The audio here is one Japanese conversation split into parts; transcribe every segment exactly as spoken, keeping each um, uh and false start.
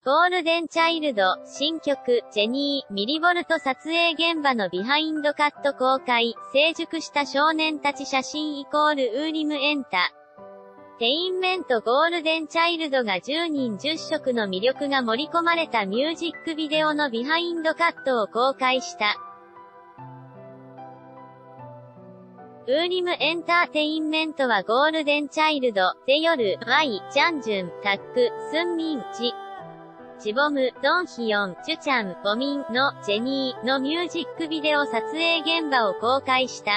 ゴールデンチャイルド、新曲、ジェニー、ミリボルト撮影現場のビハインドカット公開、成熟した少年たち写真イコールウーリムエンタ。テインメントゴールデンチャイルドがじゅうにんじゅっしょくの魅力が盛り込まれたミュージックビデオのビハインドカットを公開した。ウーリムエンターテインメントはゴールデンチャイルド、テヨル、ワイ、ジャンジュン、タック、スンミン、ジ。ジボム、ドンヒヨン、ジュチャン、ボミンのジェニーのミュージックビデオ撮影現場を公開した。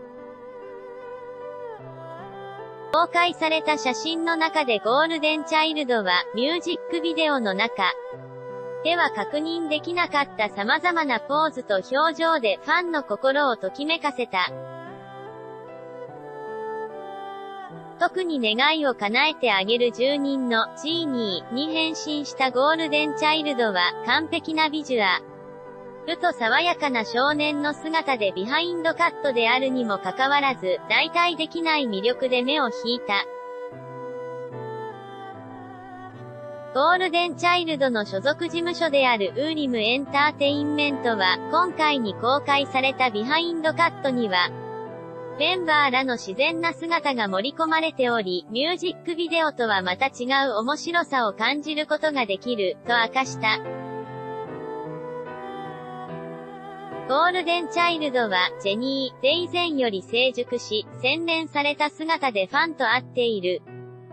公開された写真の中でゴールデンチャイルドはミュージックビデオの中では確認できなかった様々なポーズと表情でファンの心をときめかせた。特に願いを叶えてあげる住人のジーニーに変身したゴールデンチャイルドは完璧なビジュアルと爽やかな少年の姿でビハインドカットであるにもかかわらず代替できない魅力で目を引いた。ゴールデンチャイルドの所属事務所であるウーリムエンターテインメントは今回に公開されたビハインドカットにはメンバーらの自然な姿が盛り込まれており、ミュージックビデオとはまた違う面白さを感じることができる、と明かした。ゴールデンチャイルドは、ジェニーで以前より成熟し、洗練された姿でファンと会っている。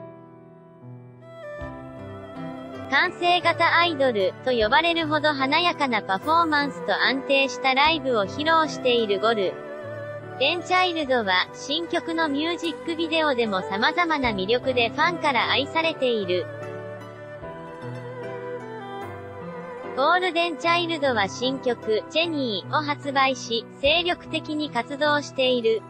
完成型アイドル、と呼ばれるほど華やかなパフォーマンスと安定したライブを披露しているゴル。デンチャイルドは、新曲のミュージックビデオでも様々な魅力でファンから愛されている。ゴールデンチャイルドは新曲、ジェニーを発売し、精力的に活動している。